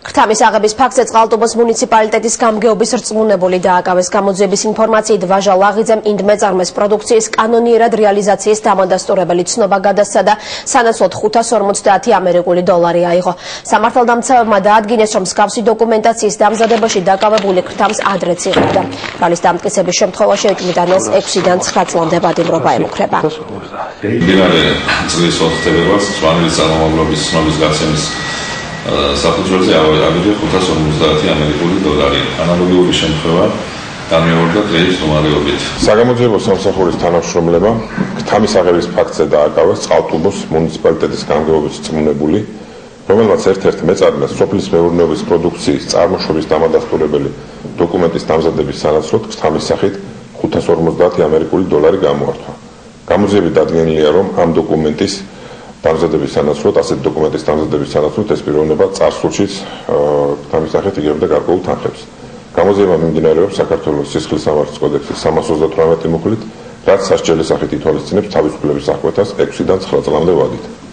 ქრთამის აღების ფაქტზე წყალტუბოს მუნიციპალიტეტის გამგეობის რწმუნებული დააკავეს. გამოძიების ინფორმაციით ვაჟა ლაღიძემ ინდმეწარმეს პროდუქციის კანონიერად რეალიზაციის დამადასტურებელი ცნობა გადასცა და სანაცვლოდ 550 ამერიკული დოლარი აიღო. სამართალდამცავებმა დაადგინეს, რომ მსგავსი დოკუმენტაციის დამზადებაში დაკავებული ქრთამს ადრეც იღებდა. ბრალის დამტკიცების შემთხვევაში ეჭვმიტანელს 6-დან 9 წლამდე ბადიმრობა ემუქრება. მდინარე წლის 4 თებერვალს სვანილის წარმომავლობის ცნობის გაცემის საფუძველზე ავიღე 550 ამერიკული დოლარი. ანალოგიური შემთხვევა განმეორდა დღეის მდგომარეობით. საგამოძიებო სამსახურის თანამშრომლებმა ქრთამის აღების ფაქტზე დააკავეს წყალტუბოს მუნიციპალიტეტის გამგეობის რწმუნებული, რომელმაც ერთ-ერთ მეწარმეს სოფლის მეურნეობის პროდუქციის წარმოშობის დამადასტურებელი დოკუმენტის დამზადების სანაცვლოდ ქრთამის სახით 550 ამერიკული დოლარი გამოართვა. გამოძიებით დადგენილია, რომ ამ დოკუმენტის დამზადების სანაცვლოდ, ასეთ დოკუმენტის დამზადების სანაცვლოდ ეს პიროვნება წარსულშიც ქრთამის სახით იგებდა გარკვეულ თანხებს. გამოძიება მიმდინარეობს საქართველოს სისხლის სამართლის კოდექსის 338 მუხლით, რაც სასჯელის სახით ითვალისწინებს თავისუფლების აღკვეთას 6-დან 9 წლამდე ვადით.